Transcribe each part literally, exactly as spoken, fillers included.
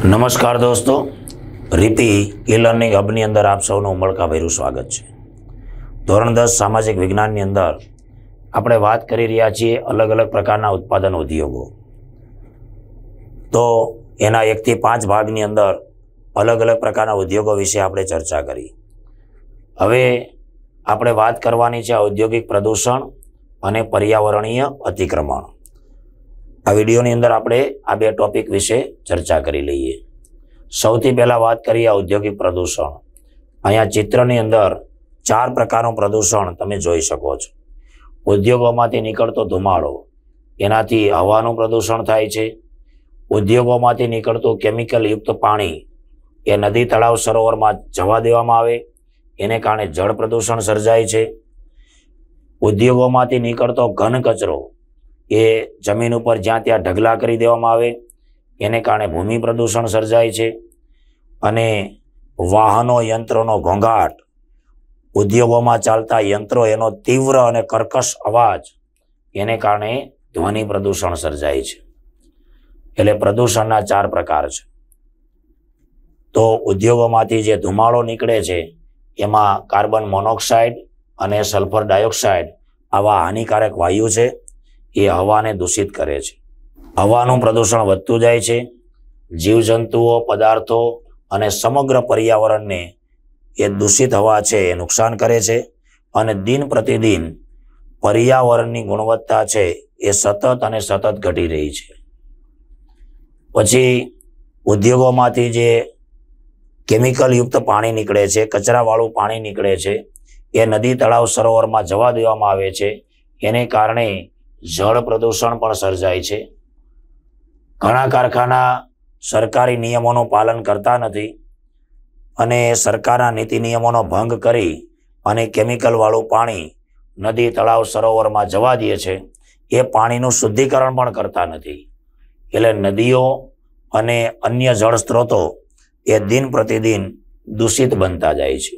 નમસ્કાર દોસ્તો, રીપી e learning હબની અંદર આપ સૌનું ઉમળકાભેરું સ્વાગત છે। ધોરણ દસ સામાજિક વિજ્ઞાનની અંદર આપણે વાત કરી રહ્યા છીએ અલગ અલગ પ્રકારના ઉત્પાદન ઉદ્યોગો। તો એના એકથી પાંચ ભાગની અંદર અલગ અલગ પ્રકારના ઉદ્યોગો વિશે આપણે ચર્ચા કરી। હવે આપણે વાત કરવાની છે ઔદ્યોગિક પ્રદૂષણ અને પર્યાવરણીય અતિક્રમણ। આ વિડીયોની અંદર આપણે આ બે ટોપિક વિશે ચર્ચા કરી લઈએ। સૌથી પહેલા વાત કરીએ ઔદ્યોગિક પ્રદૂષણ। અહીંયા ચિત્રની અંદર ચાર પ્રકારનું પ્રદૂષણ તમે જોઈ શકો છો। ઉદ્યોગોમાંથી નીકળતો ધુમાડો, એનાથી હવાનું પ્રદૂષણ થાય છે। ઉદ્યોગોમાંથી નીકળતું કેમિકલ યુક્ત પાણી એ નદી, તળાવ, સરોવરમાં જવા દેવામાં આવે, એને કારણે જળ પ્રદૂષણ સર્જાય છે। ઉદ્યોગોમાંથી નીકળતો ઘન કચરો એ જમીન ઉપર જ્યાં ત્યાં ઢગલા કરી દેવામાં આવે, એને કારણે ભૂમિ પ્રદૂષણ સર્જાય છે। અને વાહનો, યંત્રોનો ઘોંઘાટ, ઉદ્યોગોમાં ચાલતા યંત્રો, એનો તીવ્ર અને કર્કશ અવાજ, એને કારણે ધ્વનિ પ્રદૂષણ સર્જાય છે। એટલે પ્રદૂષણના ચાર પ્રકાર છે। તો ઉદ્યોગોમાંથી જે ધુમાડો નીકળે છે એમાં કાર્બન મોનોક્સાઇડ અને સલ્ફર ડાયોક્સાઇડ આવા હાનિકારક વાયુ છે, એ હવાને દૂષિત કરે છે। હવાનું પ્રદૂષણ વધતું જાય છે। જીવજંતુઓ, પદાર્થો અને સમગ્ર પર્યાવરણને એ દૂષિત હવા છે એ નુકસાન કરે છે અને દિન પ્રતિદિન પર્યાવરણની ગુણવત્તા છે એ સતત અને સતત ઘટી રહી છે। પછી ઉદ્યોગોમાંથી જે કેમિકલ યુક્ત પાણી નીકળે છે, કચરાવાળું પાણી નીકળે છે, એ નદી, તળાવ, સરોવરમાં જવા દેવામાં આવે છે, એને કારણે જળ પ્રદૂષણ પણ સર્જાય છે। ઘણા કારખાના સરકારી નિયમોનું પાલન કરતા નથી અને સરકારના નીતિ નિયમોનો ભંગ કરી અને કેમિકલ વાળું પાણી નદી, તળાવ, સરોવરમાં જવા દે છે। એ પાણીનું શુદ્ધિકરણ પણ કરતા નથી, એટલે નદીઓ અને અન્ય જળ સ્ત્રોતો એ દિન પ્રતિદિન દૂષિત બનતા જાય છે।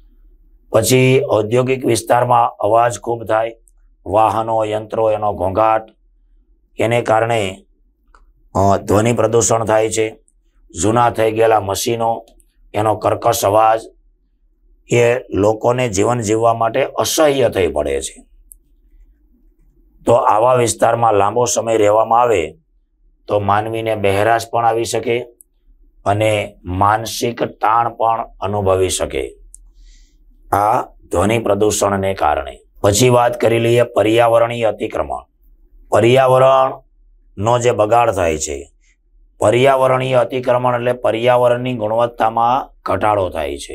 પછી ઔદ્યોગિક વિસ્તારમાં અવાજ ખૂબ થાય, વાહનો, યંત્રો, એનો ઘોંઘાટ, એને કારણે ધ્વનિ પ્રદૂષણ થાય છે। જૂના થઈ ગયેલા મશીનો, એનો કર્કશ અવાજ એ લોકોને જીવન જીવવા માટે અસહ્ય થઈ પડે છે। તો આવા વિસ્તારમાં લાંબો સમય રહેવામાં આવે તો માનવીને બહેરાશ પણ આવી શકે અને માનસિક તાણ પણ અનુભવી શકે આ ધ્વનિ પ્રદૂષણને કારણે। પછી વાત કરી લઈએ પર્યાવરણીય અતિક્રમણ। પર્યાવરણનો જે બગાડ થાય છે, પર્યાવરણીય અતિક્રમણ એટલે પર્યાવરણની ગુણવત્તામાં ઘટાડો થાય છે।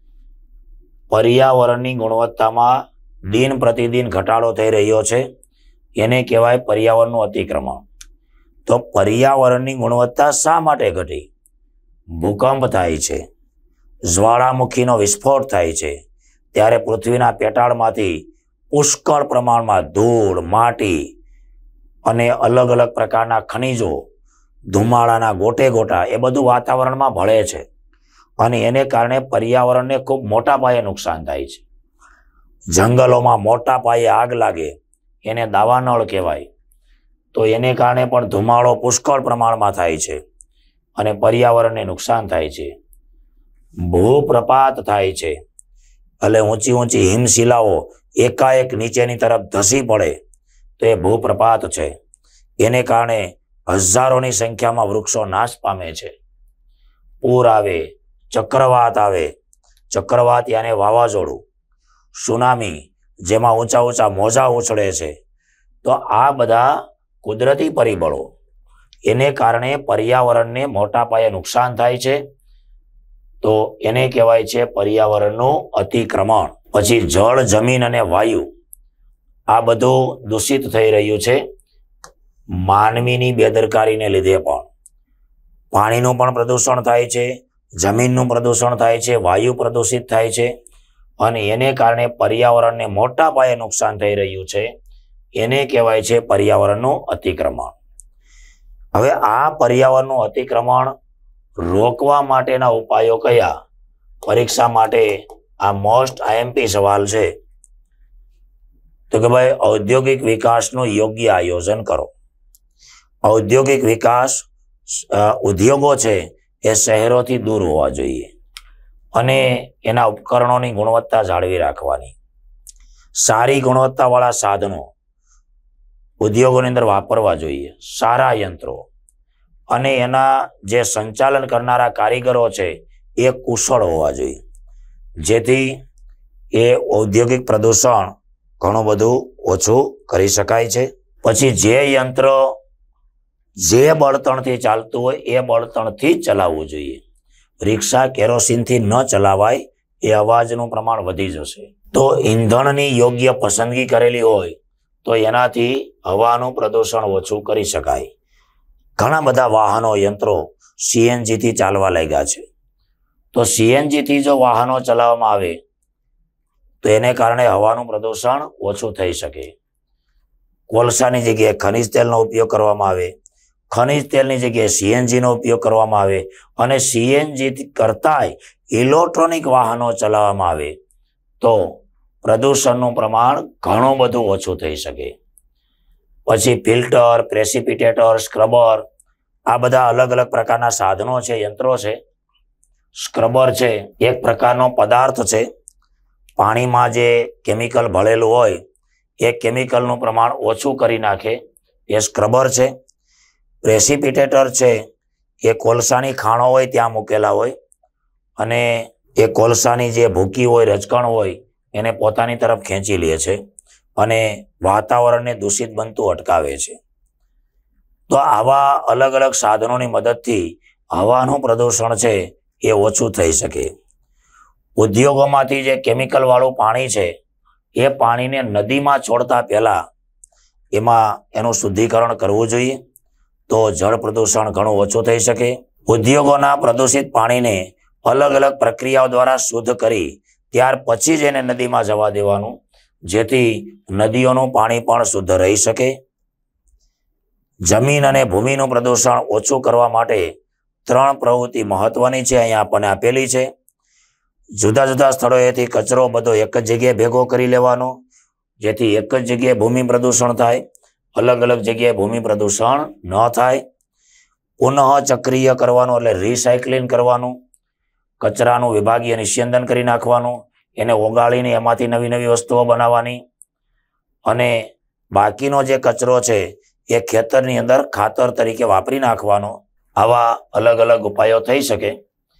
પર્યાવરણની ગુણવત્તામાં દિન પ્રતિદિન ઘટાડો થઈ રહ્યો છે, એને કહેવાય પર્યાવરણનું અતિક્રમણ। તો પર્યાવરણની ગુણવત્તા શા માટે ઘટી? ભૂકંપ થાય છે, જ્વાળામુખીનો વિસ્ફોટ થાય છે, ત્યારે પૃથ્વીના પેટાળમાંથી પુષ્કળ પ્રમાણમાં ધૂળ, માટી અને અલગ અલગ પ્રકારના ખનિજો, ધુમાડાના ગોટે ગોટા એ બધું વાતાવરણમાં ભળે છે અને એને કારણે પર્યાવરણને ખૂબ મોટા પાયે નુકસાન થાય છે। જંગલોમાં મોટા પાયે આગ લાગે, એને દાવાનળ કહેવાય, તો એને કારણે પણ ધુમાડો પુષ્કળ પ્રમાણમાં થાય છે અને પર્યાવરણને નુકસાન થાય છે। ભૂપ્રપાત થાય છે, એટલે ઊંચી ઊંચી હિમશિલાઓ એકાએક નીચેની તરફ ધસી પડે તો એ ભૂપ્રપાત છે, એને કારણે હજારોની સંખ્યામાં વૃક્ષો નાશ પામે છે। પૂર આવે, ચક્રવાત આવે, ચક્રવાત યાને વાવાઝોડું, સુનામી જેમાં ઊંચા ઊંચા મોજા ઉછળે છે, તો આ બધા કુદરતી પરિબળો, એને કારણે પર્યાવરણને મોટા પાયે નુકસાન થાય છે, તો એને કહેવાય છે પર્યાવરણનું અતિક્રમણ। પછી જળ, જમીન અને વાયુ આ બધું દૂષિત થઈ રહ્યું છે માનવીની બેદરકારીને લીધે પણ। પાણીનું પણ પ્રદૂષણ થાય છે, જમીનનું પ્રદૂષણ થાય છે, વાયુ પ્રદૂષિત થાય છે અને એને કારણે પર્યાવરણને મોટા પાયે નુકસાન થઈ રહ્યું છે, એને કહેવાય છે પર્યાવરણનું અતિક્રમણ। હવે આ પર્યાવરણનું અતિક્રમણ રોકવા માટેના ઉપાયો કયા? પરીક્ષા માટે આ મોસ્ટ આઈએમપી સવાલ છે। તો કે ભાઈ ઔદ્યોગિક વિકાસનું યોગ્ય આયોજન કરો। ઔદ્યોગિક વિકાસ ઉદ્યોગો છે એ શહેરોથી દૂર હોવા જોઈએ અને એના ઉપકરણોની ગુણવત્તા જાળવી રાખવાની. સારી ગુણવત્તાવાળા સાધનો ઉદ્યોગોની અંદર વાપરવા જોઈએ, સારા યંત્રો, અને એના જે સંચાલન કરનારા કારીગરો છે એ કુશળ હોવા જોઈએ, જેથી એ ઔદ્યોગિક પ્રદૂષણ ઘણું બધું ઓછું કરી શકાય છે. પછી જે યંત્ર જે બળતણથી ચાલતું હોય એ બળતણથી જ ચલાવવું જોઈએ. રિક્ષા કેરોસીનથી ન ચલાવાય, એ અવાજનું પ્રમાણ વધી જશે. તો ઈંધણની યોગ્ય પસંદગી કરેલી હોય તો એનાથી હવાનું પ્રદૂષણ ઓછું કરી શકાય. ઘણા બધા વાહનો યંત્રો સીએનજીથી ચાલવા લાગ્યા છે. તો સીએનજીથી જો વાહનો ચલાવવામાં આવે તો એને કારણે હવાનું પ્રદૂષણ ઓછું થઈ શકે. કોલસાની જગ્યાએ ખનિજ તેલનો ઉપયોગ કરવામાં આવે, ખનિજ તેલની જગ્યાએ સીએનજીનો ઉપયોગ કરવામાં આવે, અને સીએનજી કરતાંય ઇલેક્ટ્રોનિક વાહનો ચલાવવામાં આવે તો પ્રદૂષણનું પ્રમાણ ઘણું બધું ઓછું થઈ શકે. પછી ફિલ્ટર, પ્રેસિપિટેટર, સ્ક્રબર, આ બધા અલગ અલગ પ્રકારના સાધનો છે, યંત્રો છે. સ્ક્રબર છે એક પ્રકારનો પદાર્થ છે, પાણીમાં જે કેમિકલ ભળેલું હોય એ કેમિકલનું પ્રમાણ ઓછું કરી નાખે, એ સ્ક્રબર છે. પ્રેસિપિટેટર છે એ કોલસાની ખાણો હોય ત્યાં મૂકેલા હોય અને એ કોલસાની જે ભૂકી હોય, રજકણ હોય, એને પોતાની તરફ ખેંચી લે છે અને વાતાવરણને દૂષિત બનતું અટકાવે છે. તો આવા અલગ અલગ સાધનોની મદદથી હવાનું પ્રદૂષણ છે એ ઓછું થઈ શકે. ઉદ્યોગોમાંથી જે કેમિકલ વાળું પાણી છે એ પાણીને નદીમાં છોડતા પહેલા એમાં એનું શુદ્ધિકરણ કરવું જોઈએ, તો જળ પ્રદૂષણ ઘણું ઓછું થઈ શકે. ઉદ્યોગોના પ્રદૂષિત પાણીને અલગ અલગ પ્રક્રિયાઓ દ્વારા શુદ્ધ કરી ત્યાર પછી જ એને નદીમાં જવા દેવાનું, જેથી નદીઓનું પાણી પણ શુદ્ધ રહી શકે. જમીન અને ભૂમિનું પ્રદૂષણ ઓછું કરવા માટે ત્રણ પ્રવૃત્તિ મહત્વની છે, અહીંયા આપણને આપેલી છે. જુદા જુદા સ્થળોએથી કચરો બધો એક જ જગ્યાએ ભેગો કરી લેવાનો, જેથી એક જ જગ્યાએ ભૂમિ પ્રદૂષણ થાય, અલગ અલગ જગ્યાએ ભૂમિ પ્રદૂષણ ન થાય. પુનઃ ચક્રીય કરવાનું એટલે રિસાયકલિંગ કરવાનું, કચરાનું વિભાગીય નિસ્યંદન કરી નાખવાનું, એને ઓગાળીને એમાંથી નવી નવી વસ્તુઓ બનાવવાની, અને બાકીનો જે કચરો છે એ ખેતરની અંદર ખાતર તરીકે વાપરી નાખવાનો. આવા અલગ અલગ ઉપાયો થઈ શકે.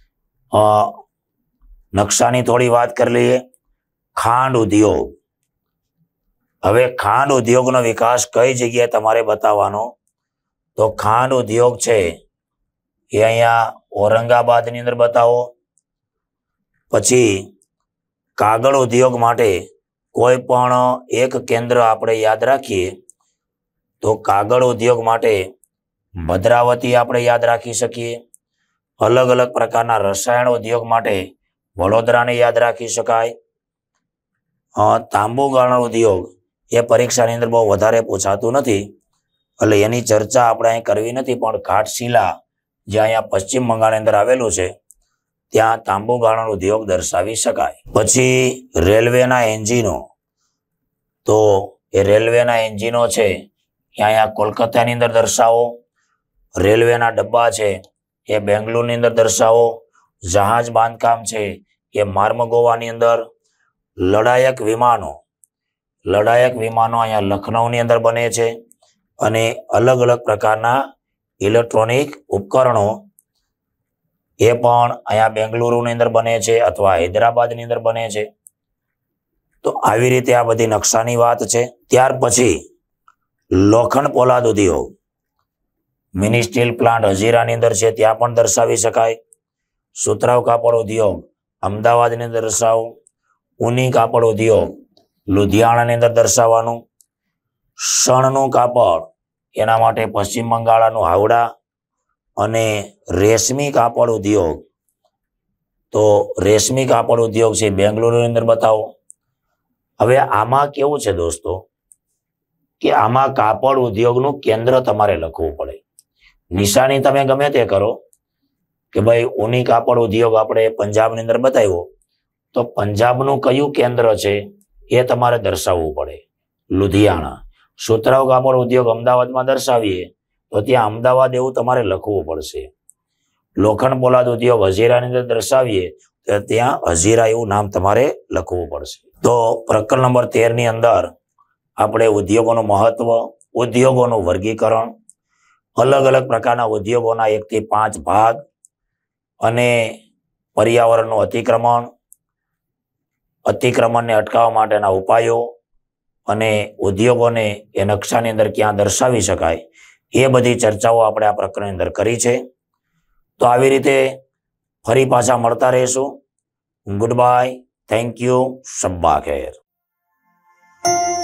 નકશાની થોડી વાત કરી લઈએ. ખાંડ ઉદ્યોગ. હવે ખાંડ ઉદ્યોગનો વિકાસ કઈ જગ્યાએ તમારે બતાવવાનો, તો ખાંડ ઉદ્યોગ છે એ અહીંયા ઔરંગાબાદની અંદર બતાવો. પછી કાગળ ઉદ્યોગ માટે કોઈ પણ એક કેન્દ્ર આપણે યાદ રાખીએ તો કાગળ ઉદ્યોગ માટે ભદ્રાવતી આપણે યાદ રાખી શકીએ. અલગ અલગ પ્રકારના રસાયણ ઉદ્યોગ માટે વડોદરાને યાદ રાખી શકાય. તાંબુ ગાળણ ઉદ્યોગ એ પરીક્ષાની અંદર બહુ વધારે પૂછાતું નથી એટલે એની ચર્ચા આપણે અહીં કરવી નથી, પણ ઘાટશિલા જે અહીંયા પશ્ચિમ બંગાળની અંદર આવેલું છે ત્યાં તાંબુ ગાળણ ઉદ્યોગ દર્શાવી શકાય. પછી રેલવેના એન્જિનો, તો એ રેલવેના એન્જિનો છે એ અહીંયા કોલકાતાની અંદર દર્શાવો. રેલવેના ડબ્બા છે એ બેંગ્લોરની અંદર દર્શાવો. જહાજ બાંધકામ છે એ માર્મગોવાની અંદર. લડાયક વિમાનો લડાયક વિમાનો અહીંયા લખનૌની અંદર બને છે. અને અલગ અલગ પ્રકારના ઇલેક્ટ્રોનિક ઉપકરણો એ પણ અહીંયા બેંગલુરુની અંદર બને છે અથવા હૈદરાબાદની અંદર બને છે. તો આવી રીતે આ બધી નકશાની વાત છે. ત્યાર પછી લોખંડ પોલાદ ઉદ્યોગ, મિની સ્ટીલ પ્લાન્ટ હજીરાની અંદર છે ત્યાં પણ દર્શાવી શકાય. સુતરાઉ કાપડ ઉદ્યોગ અમદાવાદની અંદર દર્શાવું. ઊની કાપડ ઉદ્યોગ લુધિયાણાની અંદર દર્શાવવાનું. શણનું કાપડ એના માટે પશ્ચિમ બંગાળનું હાવડા. અને રેશમી કાપડ ઉદ્યોગ, તો રેશમી કાપડ ઉદ્યોગ છે બેંગ્લોરની અંદર બતાવો. હવે આમાં કેવું છે દોસ્તો કે આમાં કાપડ ઉદ્યોગનું કેન્દ્ર તમારે લખવું પડે. નિશાની તમે ગમે તે કરો કે ભાઈ ઊની કાપડ ઉદ્યોગ આપણે પંજાબની અંદર બતાવ્યો, તો પંજાબનું કયું કેન્દ્ર છે એ તમારે દર્શાવવું પડે, લુધિયાણા. સુતરાઉ કાપડ ઉદ્યોગ અમદાવાદમાં દર્શાવીએ તો ત્યાં અમદાવાદ એવું તમારે લખવું પડશે. લોખંડ પોલાદ ઉદ્યોગ હજીરાની અંદર દર્શાવીએ તો ત્યાં હજીરા એવું નામ તમારે લખવું પડશે. તો પ્રકરણ નંબર તેર ની અંદર આપણે ઉદ્યોગોનું મહત્વ, ઉદ્યોગોનું વર્ગીકરણ, અલગ અલગ પ્રકારના ઉદ્યોગોના એક થી પાંચ ભાગ અને પર્યાવરણનું અતિક્રમણ, અતિક્રમણને અટકાવવા માટેના ઉપાયો અને ઉદ્યોગોને એ નકશાની અંદર ક્યાં દર્શાવી શકાય એ બધી ચર્ચાઓ આપણે આ પ્રકરણની અંદર કરી છે. તો આવી રીતે ફરી પાછા મળતા રહીશું. ગુડ બાય, થેન્ક યુ, શબ્બા ખેર.